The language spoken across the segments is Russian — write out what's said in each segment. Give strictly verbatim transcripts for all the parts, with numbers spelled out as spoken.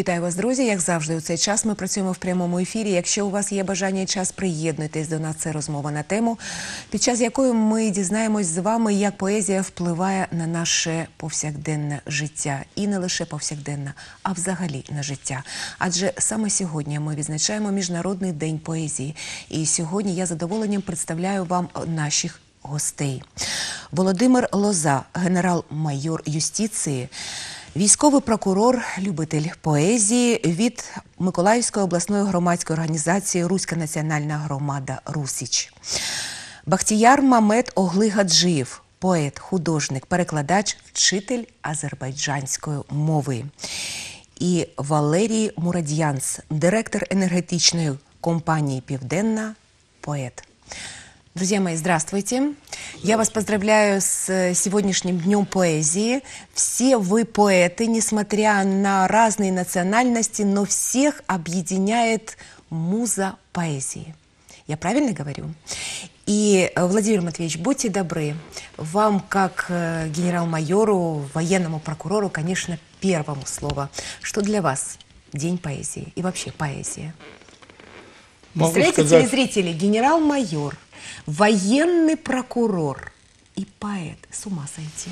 Вітаю вас, друзі. Як завжди, у цей час ми працюємо в прямому ефірі. Якщо у вас є бажання і час, приєднуйтесь до нас. Це розмова на тему, під час якої ми дізнаємось з вами, як поезія впливає на наше повсякденне життя. І не лише повсякденне, а взагалі на життя. Адже саме сьогодні ми відзначаємо Міжнародний день поезії. І сьогодні я з задоволенням представляю вам наших гостей. Володимир Лоза, генерал-майор юстиції, військовий прокурор, любитель поезії від Миколаївської обласної громадської організації «Руська національна громада Русіч». Бахтіяр Мамед Огли Гаджиєв, поет, художник, перекладач, вчитель азербайджанської мови. І Валерій Мурадянц, директор енергетичної компании «Південна», поэт. Друзья мои, здравствуйте. Я вас поздравляю с сегодняшним днем поэзии. Все вы поэты, несмотря на разные национальности, но всех объединяет муза поэзии. Я правильно говорю? И, Владимир Матвеевич, будьте добры, вам, как генерал-майору, военному прокурору, конечно, первому слово. Что для вас День поэзии и вообще поэзия? Представляете, сказать... телезрители, генерал-майор, военный прокурор и поэт. С ума сойти.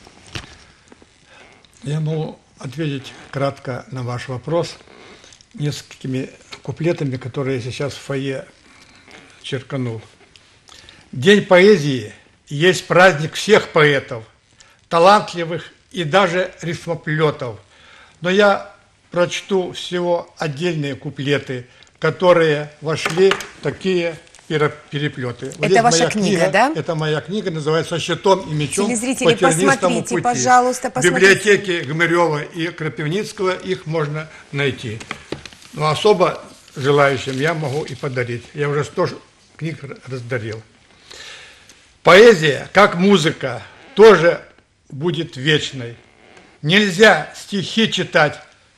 Я могу ответить кратко на ваш вопрос несколькими куплетами, которые я сейчас в фойе черканул. День поэзии есть праздник всех поэтов, талантливых и даже рифмоплетов. Но я прочту всего отдельные куплеты, которые вошли в такие переплеты. Вот это ваша книга, книга, да? Это моя книга, называется «Щитом и мечом Телезрители, по тернистому посмотрите, пути». пожалуйста, посмотрите. В библиотеке Гмырева и Крапивницкого их можно найти. Но особо желающим я могу и подарить. Я уже сто книг раздарил. Поэзия, как музыка, тоже будет вечной. Нельзя стихи читать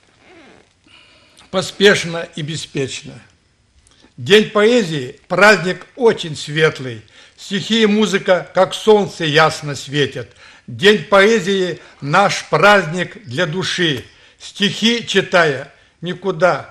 поспешно и беспечно. День поэзии – праздник очень светлый. Стихи и музыка, как солнце, ясно светят. День поэзии – наш праздник для души. Стихи читая, никуда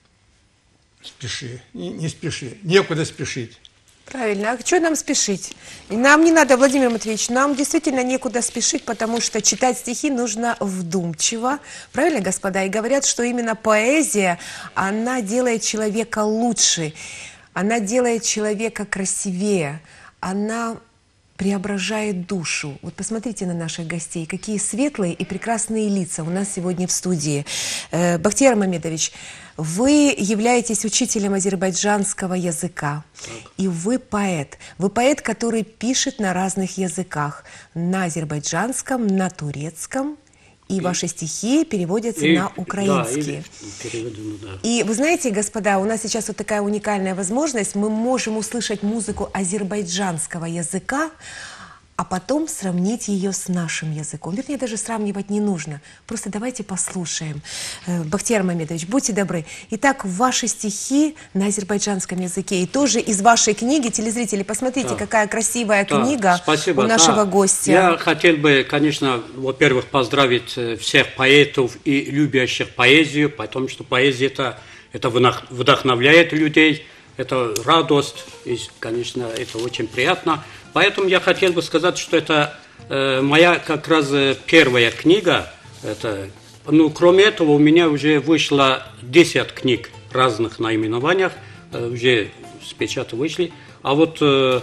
спеши, не, не спеши, некуда спешить. Правильно. А что нам спешить? Нам не надо, Владимир Матвеевич, нам действительно некуда спешить, потому что читать стихи нужно вдумчиво. Правильно, господа? И говорят, что именно поэзия, она делает человека лучше, она делает человека красивее, она преображает душу. Вот посмотрите на наших гостей, какие светлые и прекрасные лица у нас сегодня в студии. Э, Бахтияр Мамедович, вы являетесь учителем азербайджанского языка, и вы поэт. Вы поэт, который пишет на разных языках, на азербайджанском, на турецком, и, и ваши стихи переводятся и, на украинский. Да, и, да. И вы знаете, господа, у нас сейчас вот такая уникальная возможность, мы можем услышать музыку азербайджанского языка, а потом сравнить ее с нашим языком. Вернее, даже сравнивать не нужно. Просто давайте послушаем. Бахтияр Мамедович, будьте добры. Итак, ваши стихи на азербайджанском языке. И тоже из вашей книги, телезрители, посмотрите, да. какая красивая да. книга Спасибо. у нашего да. гостя. Я хотел бы, конечно, во-первых, поздравить всех поэтов и любящих поэзию, потому что поэзия это, это вдохновляет людей, это радость, и, конечно, это очень приятно. Поэтому я хотел бы сказать, что это э, моя как раз первая книга. Это, ну, кроме этого, у меня уже вышло десять книг разных наименованиях, э, уже с печати вышли. А вот, э,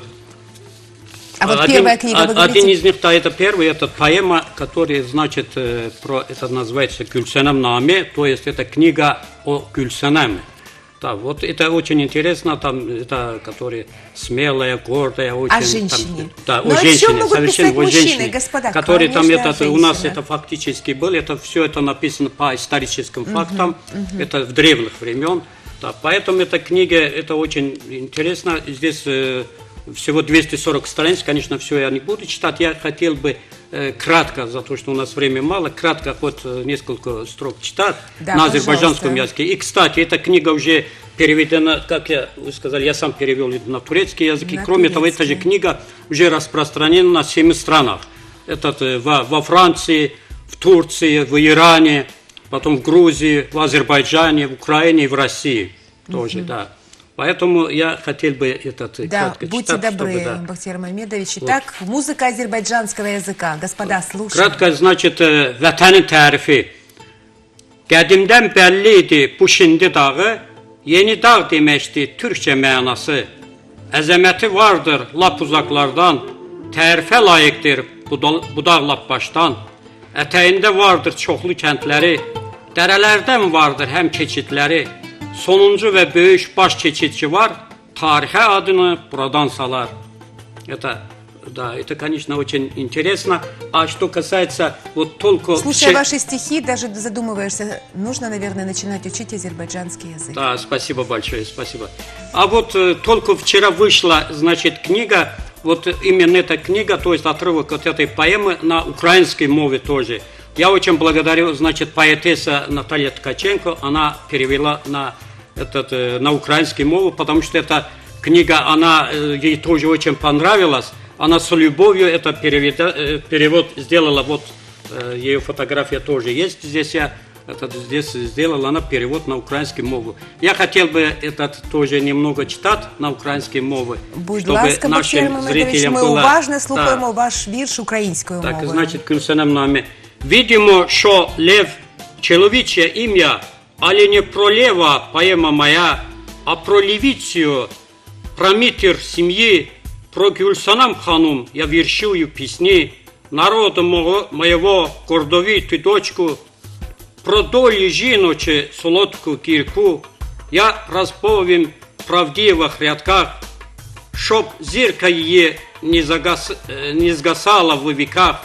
а вот один, первая книга, вы говорите... один из них, да, это первый, это поэма, который, значит, э, про, это называется «Гюльсенем Наме», то есть это книга о Гюльсенеме. Да, вот это очень интересно, там, это, которые смелая, гордая, очень... О женщине. Там, да, но о женщине, совершенно о женщине, господа, которые там, это, у нас женщина. это фактически было, это все это написано по историческим фактам, uh-huh, uh-huh. это в древних времен, да, поэтому эта книга, это очень интересно, здесь э, всего двести сорок страниц, конечно, все я не буду читать, я хотел бы э, кратко, за то, что у нас времени мало, кратко хоть э, несколько строк читать да, на азербайджанском языке. И, кстати, эта книга уже переведена, как я, вы сказали, я сам перевел на турецкий язык, и кроме турецкий. того, эта же книга уже распространена на семи странах. Это э, во, во Франции, в Турции, в Иране, потом в Грузии, в Азербайджане, в Украине, в России тоже, да. Поэтому я хотел бы этот Да, кратко будьте читать, добры, чтобы, да. Бахтияр Мамедович. Итак, музыка азербайджанского языка. Господа, слушаем. Kratko, значит, e, vətənin tərifi. Qədimdən bəlli idi bu Şindi dağı, yeni dağ deməkdir türkçə mənası. Əzəməti vardır lap uzaqlardan, tərifə layiqdir bu, da, bu dağ lap başdan. Ətəyində vardır çoxlu kəndləri, dərələrdən vardır həm keçidləri. Sonuncu və böyük baş keçidçi var, tarixə adını buradan salar. Это, да, это, конечно, очень интересно. А что касается вот только... Слушая ваши стихи, даже задумываешься, нужно, наверное, начинать учить азербайджанский язык. Да, спасибо большое, спасибо. А вот э, только вчера вышла, значит, книга, вот именно эта книга, то есть отрывок от этой поэмы на украинской мове тоже. Я очень благодарю, значит, поэтесса Наталья Ткаченко, она перевела на, этот, э, на украинский мову, потому что эта книга, она э, ей тоже очень понравилась. Она с любовью это переведа, э, перевод сделала, вот э, ее фотография тоже есть здесь, я этот, здесь сделала, она перевод на украинский мову. Я хотел бы этот тоже немного читать на украинской мове, Будь ласка, Бахтияр Мамедович, ми уважно слухаємо ваш вірш українською так, мовою. значить, Кюльсенем нами. Видимо, що лев чоловіче ім'я, але не про лева поема моя, а про левицію, про мітер сім'ї, про Гюльсенем ханум я віршую пісні, народу мого, моєго гордовиту дочку, про долі жіночі солодку кірку, я розповім в правдивих рядках, щоб зірка її не, загас, не згасала в віках.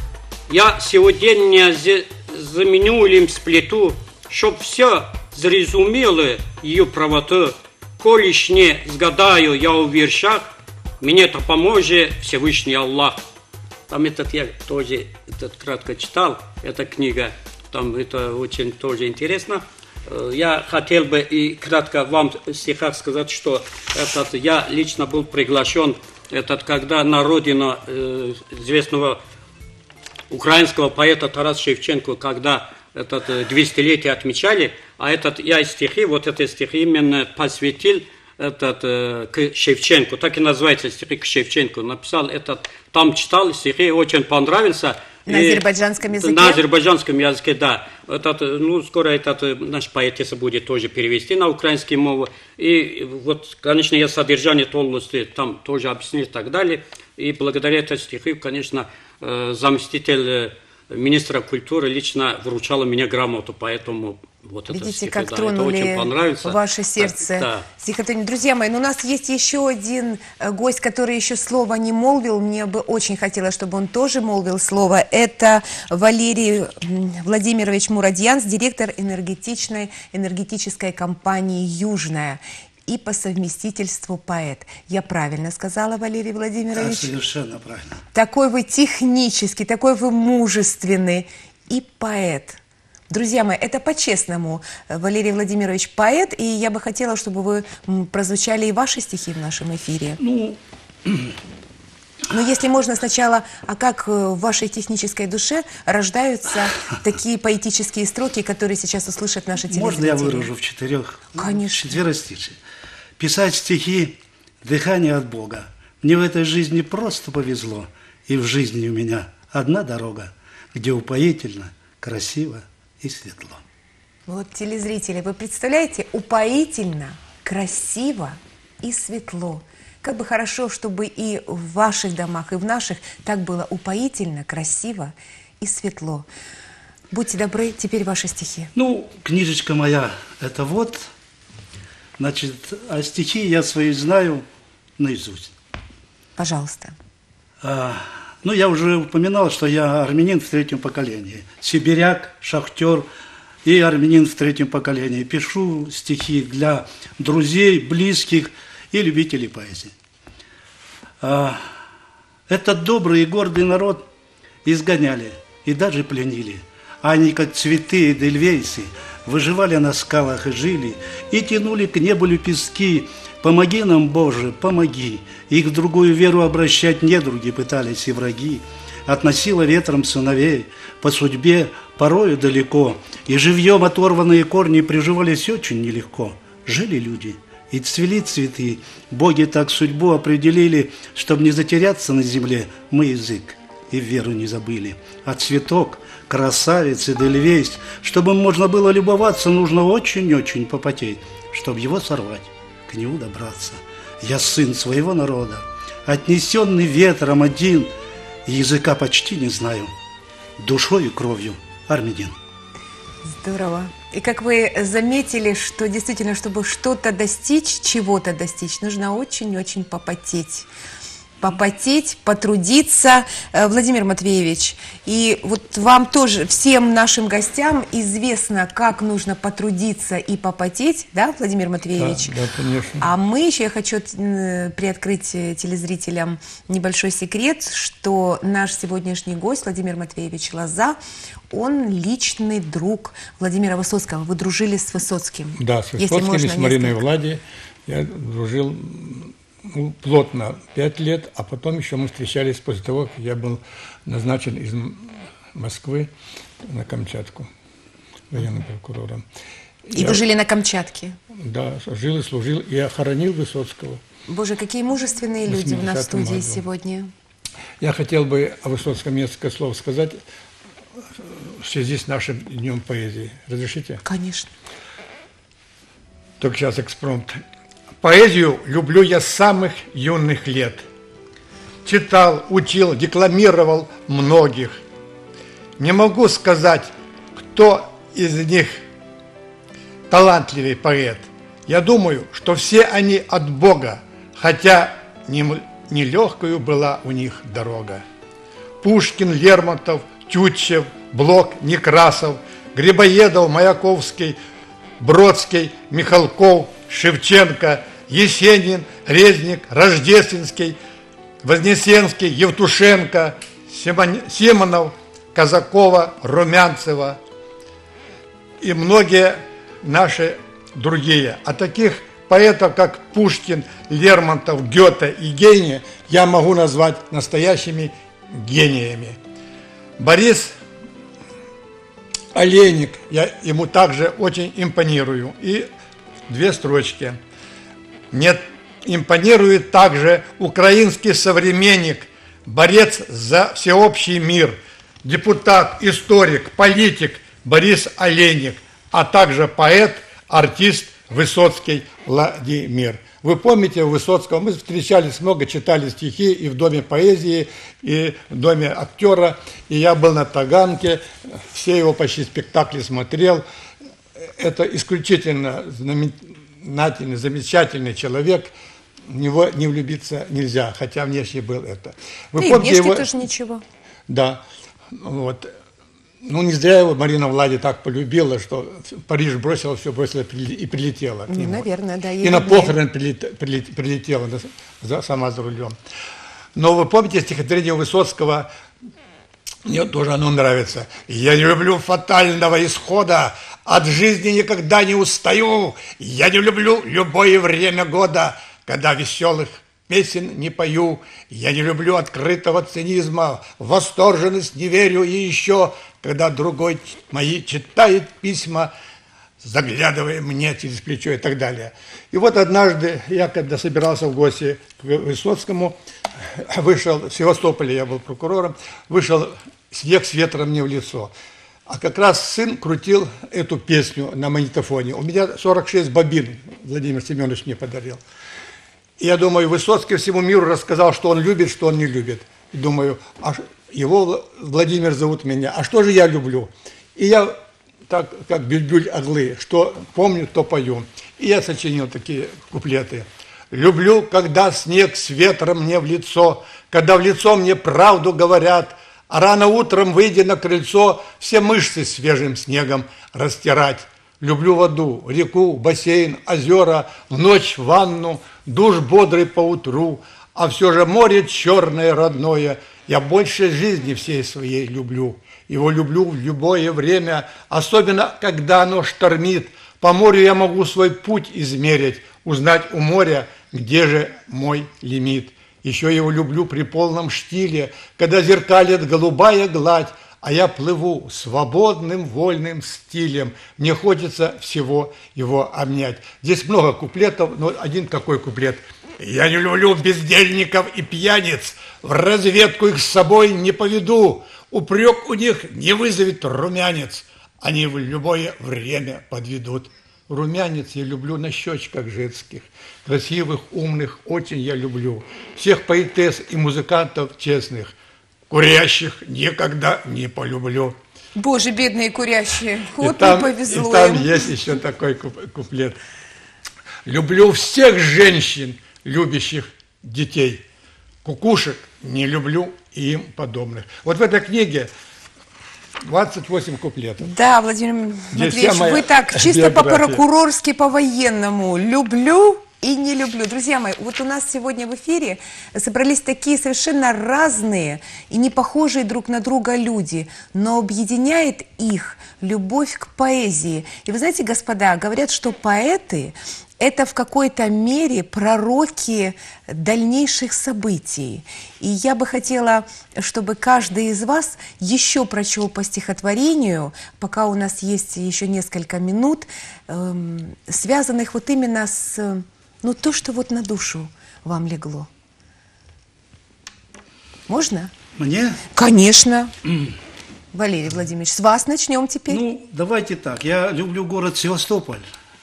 Я сьогодні з минулим сплету, щоб все зрозуміли її правоту. Коли ж не згадаю я у віршах, мне это поможет Всевышний Аллах. Там этот я тоже этот, кратко читал, эта книга, там это очень тоже интересно. Я хотел бы и кратко вам в стихах сказать, что этот, я лично был приглашен, этот, когда на родину э, известного украинского поэта Тараса Шевченко, когда этот двухсотлетие отмечали, а этот, я стихи, вот эти стихи именно посвятил этот, э, к Шевченко, так и называется стихи к Шевченко, написал этот, там читал стихи, очень понравился. На и, азербайджанском языке? На азербайджанском языке, да. Этот, ну, скоро этот, наш поэтесса будет тоже перевести на украинский мову. И вот, конечно, я содержание полностью там тоже объяснил и так далее. И благодаря этим стихам, конечно, э, заместитель министра культуры лично вручала мне грамоту, поэтому вот это Видите, стихи, как да, тронули это очень понравится. ваше сердце. Так, да. Стихотворение. Друзья мои, ну у нас есть еще один э, гость, который еще слова не молвил. Мне бы очень хотелось, чтобы он тоже молвил слово. Это Валерий Владимирович Мурадьянс, директор энергетичной, энергетической компании «Южная». И по совместительству поэт. Я правильно сказала, Валерий Владимирович? Да, совершенно правильно. Такой вы технический, такой вы мужественный и поэт. Друзья мои, это по-честному. Валерий Владимирович поэт, и я бы хотела, чтобы вы прозвучали и ваши стихи в нашем эфире. Ну, Но если можно сначала, а как в вашей технической душе рождаются такие поэтические строки, которые сейчас услышат наши телезрители? можно я выражу в четырех? Конечно. Четверостишие. Писать стихи – дыхание от Бога. Мне в этой жизни просто повезло. И в жизни у меня одна дорога, где упоительно, красиво и светло. Вот, телезрители, вы представляете, упоительно, красиво и светло. Как бы хорошо, чтобы и в ваших домах, и в наших так было упоительно, красиво и светло. Будьте добры, теперь ваши стихи. Ну, книжечка моя – это вот. Значит, а стихи я свои знаю наизусть. Пожалуйста. А, ну, я уже упоминал, что я армянин в третьем поколении. Сибиряк, шахтер и армянин в третьем поколении. Пишу стихи для друзей, близких и любителей поэзии. А, этот добрый и гордый народ изгоняли и даже пленили. Они, как цветы и дельвейсы, выживали на скалах и жили, и тянули к небу лепестки. Помоги нам, Боже, помоги. Их в другую веру обращать недруги пытались и враги. относила ветром сыновей, по судьбе порою далеко, и живьем оторванные корни приживались очень нелегко. Жили люди, и цвели цветы, боги так судьбу определили, чтобы не затеряться на земле, мы язык и веру не забыли. А цветок, красавец и дельвесть, чтобы можно было любоваться, нужно очень-очень попотеть, чтобы его сорвать, к нему добраться. Я сын своего народа, отнесенный ветром один, и языка почти не знаю, душой и кровью армянин. Здорово. И как вы заметили, что действительно, чтобы что-то достичь, чего-то достичь, нужно очень-очень попотеть. Попотеть, потрудиться, Э, Владимир Матвеевич. И вот вам тоже, всем нашим гостям известно, как нужно потрудиться и попотеть, да, Владимир Матвеевич? Да, да, конечно. А мы еще, я хочу э, приоткрыть э, телезрителям небольшой секрет, что наш сегодняшний гость Владимир Матвеевич Лоза, он личный друг Владимира Высоцкого. Вы дружили с Высоцким? Да, с Если Высоцким и можно, с Мариной несколько. Влади я дружил ну, плотно пять лет, а потом еще мы встречались после того, как я был назначен из М- Москвы на Камчатку военным прокурором. И Я, вы жили на Камчатке. Да, жил и служил, и охоронил Высоцкого. Боже, какие мужественные люди у нас в восьмидесятом студии году. сегодня. Я хотел бы о Высоцком несколько слов сказать в связи с нашим Днем поэзии. Разрешите? Конечно. Только сейчас экспромт. Поэзию люблю я с самых юных лет. Читал, учил, декламировал многих. Не могу сказать, кто из них талантливый поэт. Я думаю, что все они от Бога, хотя нелегкою была у них дорога. Пушкин, Лермонтов, Тютчев, Блок, Некрасов, Грибоедов, Маяковский, Бродский, Михалков, Шевченко, Есенин, Резник, Рождественский, Вознесенский, Евтушенко, Симонов, Казакова, Румянцева и многие наши другие. А таких поэтов, как Пушкин, Лермонтов, Гёте и Гейне, я могу назвать настоящими гениями. Борис Олейник, я ему также очень импонирую. И две строчки. Мне импонирует также украинский современник, борец за всеобщий мир, депутат, историк, политик Борис Олейник, а также поэт, артист Высоцкий Владимир. Вы помните Высоцкого? Мы встречались много, читали стихи и в Доме поэзии, и в Доме актера. И я был на Таганке, все его почти спектакли смотрел. Это исключительно знаменательный, замечательный человек. В него не влюбиться нельзя, хотя внешне был это. Вы И помните внешне его? тоже ничего. Да. Вот. Ну, не зря его Марина Влади так полюбила, что в Париж бросила все, бросила и прилетела. к Ну, нему. наверное, да. И на похорон прилет- прилет- прилетела да, за- сама за рулем. Но вы помните стихотворение Высоцкого? Мне тоже оно нравится. «Я не люблю фатального исхода, от жизни никогда не устаю. Я не люблю любое время года, когда веселых песен не пою. Я не люблю открытого цинизма, в восторженность не верю. И еще, когда другой мои читает письма, заглядывая мне через плечо» и так далее. И вот однажды я, когда собирался в гости к Высоцкому, вышел, в Севастополе я был прокурором, вышел «Снег с ветром мне в лицо». А как раз сын крутил эту песню на магнитофоне. У меня сорок шесть бобин Владимир Семенович мне подарил. И я думаю, Высоцкий всему миру рассказал, что он любит, что он не любит. И думаю, а его Владимир зовут меня, а что же я люблю? И я, так как бюльбюль оглы, что помню, то пою. И я сочинил такие куплеты. «Люблю, когда снег с ветром мне в лицо, когда в лицо мне правду говорят, а рано утром, выйдя на крыльцо, все мышцы свежим снегом растирать. Люблю воду, реку, бассейн, озера, в ночь ванну, душ бодрый поутру, а все же море черное родное я больше жизни всей своей люблю. Его люблю в любое время, особенно когда оно штормит. По морю я могу свой путь измерить, узнать у моря, где же мой лимит. Еще его люблю при полном штиле, когда зеркалит голубая гладь, а я плыву свободным, вольным стилем. Мне хочется всего его обнять. Здесь много куплетов, но один такой куплет. Я не люблю бездельников и пьяниц, в разведку их с собой не поведу. Упрек у них не вызовет румянец, они в любое время подведут. Румянец я люблю на щечках женских, красивых, умных очень я люблю. Всех поэтесс и музыкантов честных, курящих никогда не полюблю. Боже, бедные курящие, И вот там, не повезло и там им. есть еще такой куплет. Люблю всех женщин, любящих детей. Кукушек не люблю и им подобных. Вот в этой книге двадцать восемь куплетов. Да, Владимир Здесь Матвеевич, вся моя вы так чисто биография. по-прокурорски, по-военному. Люблю и не люблю. Друзья мои, вот у нас сегодня в эфире собрались такие совершенно разные и не похожие друг на друга люди, но объединяет их любовь к поэзии. И вы знаете, господа, говорят, что поэты – это в какой-то мере пророки дальнейших событий. И я бы хотела, чтобы каждый из вас еще прочел по стихотворению, пока у нас есть еще несколько минут, эм, связанных вот именно с, ну, то, что вот на душу вам легло. Можно? Мне? Конечно. Валерий Владимирович, с вас начнем теперь. Ну, давайте так. Я люблю город Севастополь.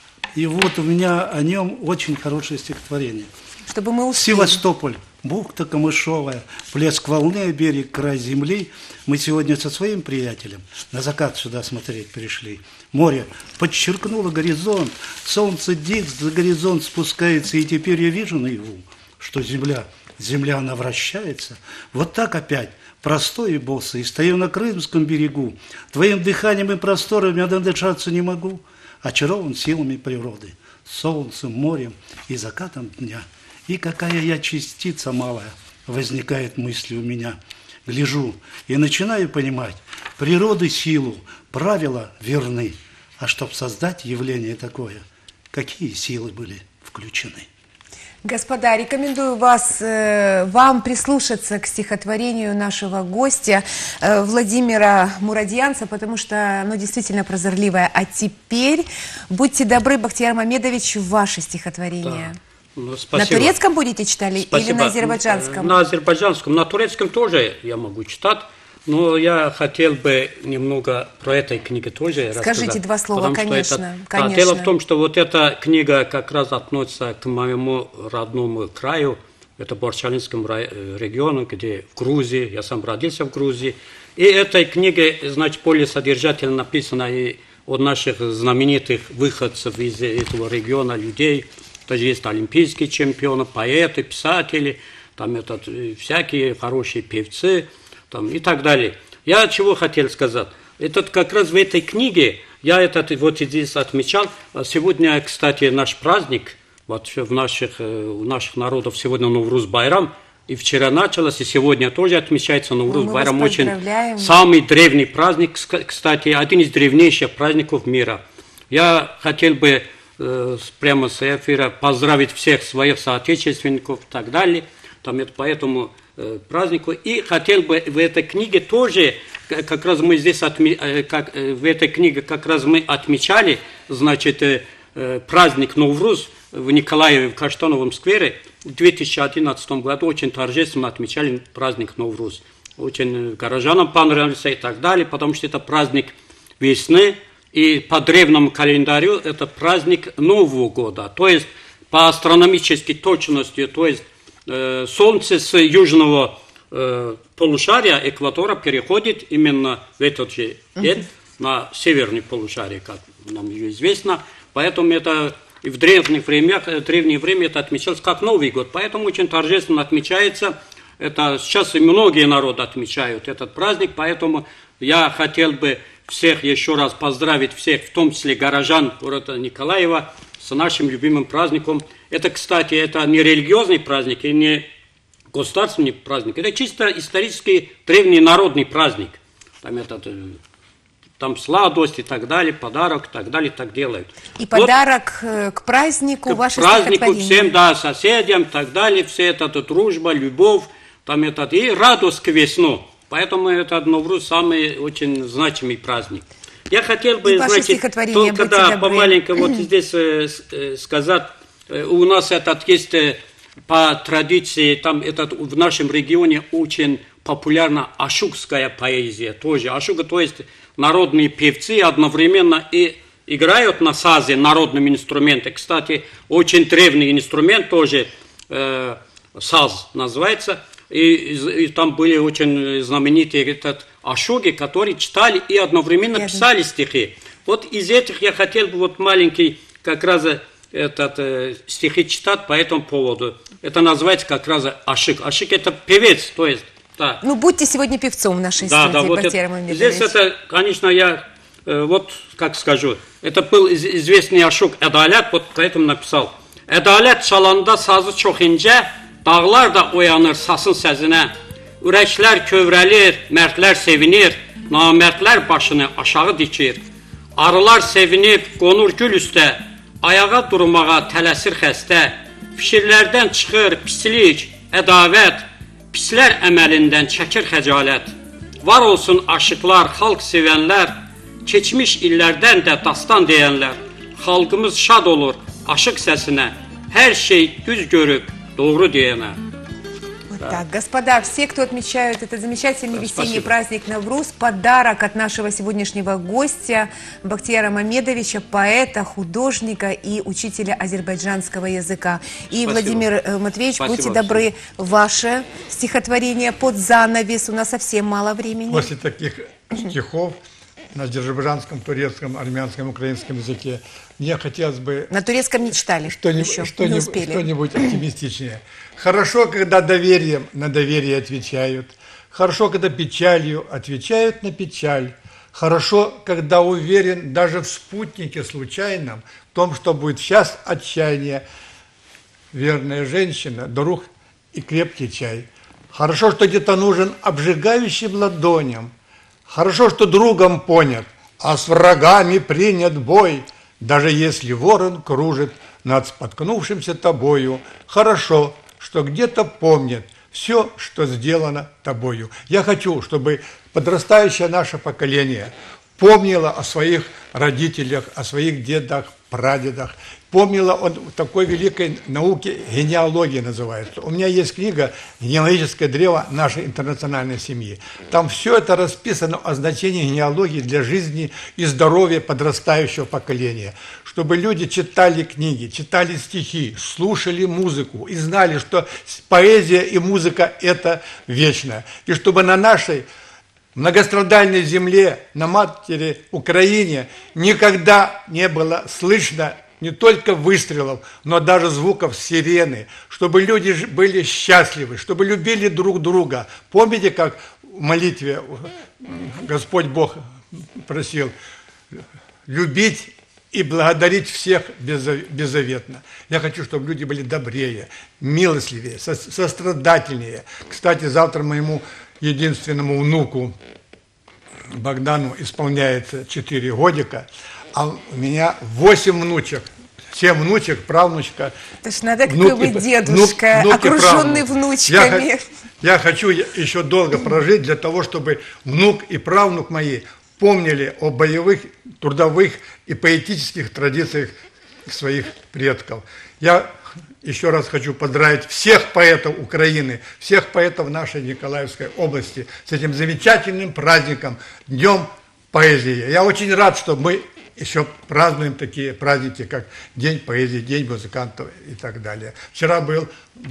И вот у меня о нем очень хорошее стихотворение. Чтобы мы успели. Севастополь, бухта камышовая, плеск волны, берег, край земли. Мы сегодня со своим приятелем на закат сюда смотреть пришли. Море подчеркнуло горизонт, солнце дикс за горизонт спускается, и теперь я вижу наяву, что земля, земля она вращается. Вот так опять, простой и босый, стою на Крымском берегу, твоим дыханием и простором я надышаться не могу. Очарован силами природы, солнцем, морем и закатом дня. И какая я частица малая, возникает мысль у меня. Гляжу и начинаю понимать, природы силу, правила верны. А чтоб создать явление такое, какие силы были включены? Господа, рекомендую вас, э, вам прислушаться к стихотворению нашего гостя э, Владимира Мурадьянца, потому что оно действительно прозорливое. А теперь, будьте добры, Бахтияр Мамедович, ваше стихотворение. Да. Ну, На спасибо. турецком будете читать или Спасибо. на азербайджанском? На азербайджанском, на турецком тоже я могу читать, но я хотел бы немного про этой книге тоже Скажите рассказать. два слова, потому что конечно, это- конечно. Да, дело в том, что вот эта книга как раз относится к моему родному краю, это Борчалинскому региону, где в Грузии, я сам родился в Грузии. И этой книге, значит, более содержательно написано и от наших знаменитых выходцев из этого региона людей. То есть олимпийские чемпионы, поэты, писатели, там этот, всякие хорошие певцы там, и так далее. Я чего хотел сказать. Этот как раз в этой книге, я этот вот здесь отмечал, сегодня, кстати, наш праздник, вот в наших, у наших народов сегодня Навруз Байрам, и вчера началось, и сегодня тоже отмечается Навруз Мы Байрам, вас очень поздравляем. самый древний праздник, кстати, один из древнейших праздников мира. Я хотел бы э, прямо с эфира поздравить всех своих соотечественников и так далее, там, это, поэтому э, празднику. И хотел бы в этой книге тоже, как раз мы здесь, отме, э, как, э, в этой книге как раз мы отмечали, значит, э, э, праздник Навруз в Николаеве, в Каштановом сквере. В две тысячи одиннадцатом году очень торжественно отмечали праздник Навруз. Очень горожанам понравился и так далее, потому что это праздник весны, и по древнему календарю это праздник Нового года. То есть по астрономической точности, то есть э, Солнце с южного э, полушария экватора переходит именно в этот же день на северный полушарий, как нам известно. Поэтому это и в древних временах, в древнее время это отмечалось как Новый год. Поэтому очень торжественно отмечается. Это сейчас и многие народы отмечают этот праздник. Поэтому я хотел бы всех еще раз поздравить, всех, в том числе горожан города Николаева, с нашим любимым праздником. Это, кстати, это не религиозный праздник и не государственный праздник. Это чисто исторический древний народный праздник. Там этот там сладость и так далее, подарок и так далее, так делают. И Вот подарок э, к празднику, к ваше празднику стихотворение. всем, да, соседям и так далее, все это, это дружба, любовь, там этот, и радость к весну. Поэтому это Новруз самый очень значимый праздник. Я хотел бы, И ваше знаете, стихотворение, только будьте да, добры. помаленько вот здесь э, с- э, сказать, э, у нас этот есть э, по традиции, там этот в нашем регионе очень популярна ашукская поэзия тоже. Ашуга, то есть народные певцы одновременно и играют на сазе, народном инструменте. Кстати, очень древний инструмент тоже, э, саз называется. И, и, и там были очень знаменитые этот, ашуги, которые читали и одновременно Я писали стихи. Вот из этих я хотел бы вот маленький как раз этот, э, стихи читать по этому поводу. Это называется как раз ашик. Ашик это певец, то есть, да. Ну, будьте сегодня певцом в нашей Да, студии, да, вот Бахтияр это, Мамедович. здесь это, конечно, я, э, вот как скажу, это был из- известный ашук Эдалят, вот поэтому написал. Эдалət çalanda sazı çox incə, dağlar da oyanır sasın səzinə. Ürəklər kövrəlir, mərdlər sevinir, namərdlər başını aşağı dikir. Arılar sevinib qonur gül üstə, ayağa durmağa tələsir xəstə. Fikirlərdən çıxır pislik, ədavət, pislər əməlindən çəkir xəcalət. Var olsun aşıqlar, xalq sevənlər, keçmiş illərdən də dastan deyənlər. Xalqımız şad olur aşıq səsinə, hər şey düz görüb doğru deyənə. Вот так, господа, все, кто отмечают этот замечательный Да, весенний спасибо. праздник Навруз, подарок от нашего сегодняшнего гостя Бахтияра Мамедовича, поэта, художника и учителя азербайджанского языка. И, Спасибо. Владимир э, Матвеевич, Спасибо будьте всем. добры, ваше стихотворение под занавес, у нас совсем мало времени. После таких стихов на азербайджанском, турецком, армянском, украинском языке мне хотелось бы На турецком не читали что-нибудь, еще, не что-нибудь, успели. что-нибудь оптимистичнее. Хорошо, когда доверием на доверие отвечают. Хорошо, когда печалью отвечают на печаль. Хорошо, когда уверен даже в спутнике случайном, в том, что будет сейчас отчаяние. Верная женщина, друг и крепкий чай. Хорошо, что где-то нужен обжигающим ладоням. Хорошо, что другом понят, а с врагами принят бой. Даже если ворон кружит над споткнувшимся тобою. Хорошо, что где-то помнят все, что сделано тобою. Я хочу, чтобы подрастающее наше поколение помнило о своих родителях, о своих дедах, прадедах, помнило о такой великой науке, генеалогии называется. У меня есть книга «Генеалогическое древо нашей интернациональной семьи». Там все это расписано о значении генеалогии для жизни и здоровья подрастающего поколения. Чтобы люди читали книги, читали стихи, слушали музыку и знали, что поэзия и музыка – это вечно. И чтобы на нашей многострадальной земле, на матери Украине никогда не было слышно не только выстрелов, но даже звуков сирены, чтобы люди ж- были счастливы, чтобы любили друг друга. Помните, как в молитве Господь Бог просил любить и благодарить всех безза- беззаветно. Я хочу, чтобы люди были добрее, милостливее, со- сострадательнее. Кстати, завтра моему единственному внуку Богдану исполняется четыре годика, а у меня восемь внучек. семь внучек, правнучка. Это ж надо, какой внук вы и- дедушка, внук- внук и окруженный правнук. внучками. Я, хо- я хочу еще долго прожить для того, чтобы внук и правнук мои помнили о боевых, трудовых и поэтических традициях своих предков. Я еще раз хочу поздравить всех поэтов Украины, всех поэтов нашей Николаевской области с этим замечательным праздником, Днем поэзии. Я очень рад, что мы еще празднуем такие праздники, как День поэзии, День музыкантов и так далее. Вчера был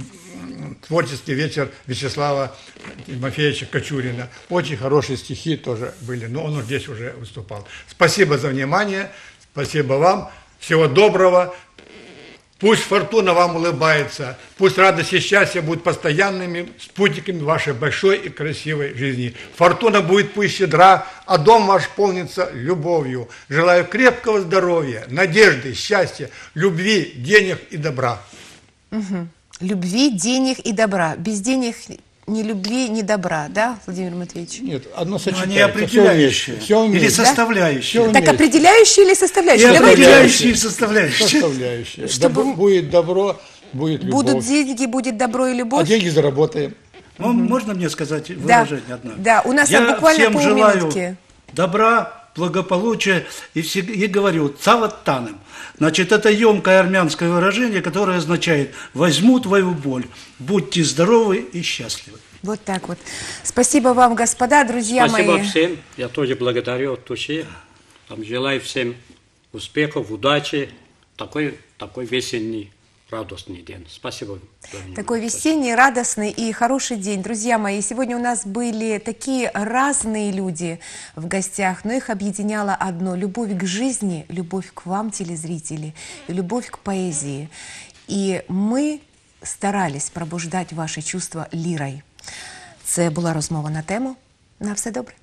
м, творческий вечер Вячеслава Тимофеевича Кочурина. Очень хорошие стихи тоже были, но он здесь уже выступал. Спасибо за внимание, спасибо вам, всего доброго. Пусть фортуна вам улыбается, пусть радость и счастье будут постоянными спутниками вашей большой и красивой жизни. Фортуна будет пусть щедра, а дом ваш полнится любовью. Желаю крепкого здоровья, надежды, счастья, любви, денег и добра. Любви, денег и добра. Без денег ни любви, ни добра, да, Владимир Матвеевич? Нет, одно Но сочетается. они определяющие. Все Или вместе. составляющие. Всё Так вместе. определяющие или И составляющие? Давайте определяющие, и составляющие. Составляющие. Чтобы- Добро- будет добро, будет любовь. будут деньги, будет добро и А любовь. деньги заработаем. Ну, можно мне сказать Да, выражение одно? да, у нас Я буквально всем желаю полминутки. добра, благополучия и, всег- и говорю «цаваттаным». Значит, это емкое армянское выражение, которое означает «возьму твою боль, будьте здоровы и счастливы». Вот так вот. Спасибо вам, господа, друзья Спасибо мои. всем. Я тоже благодарю от души. Там, желаю всем успехов, удачи. Такой, такой весенний, радостный день. Спасибо. за внимание. Такой весенний, радостный и хороший день. Друзья мои, сегодня у нас были такие разные люди в гостях, но их объединяло одно – любовь к жизни, любовь к вам, телезрители, и любовь к поэзии. І ми старались пробуждати ваші чувства лірою. Це була розмова на тему. На все добре.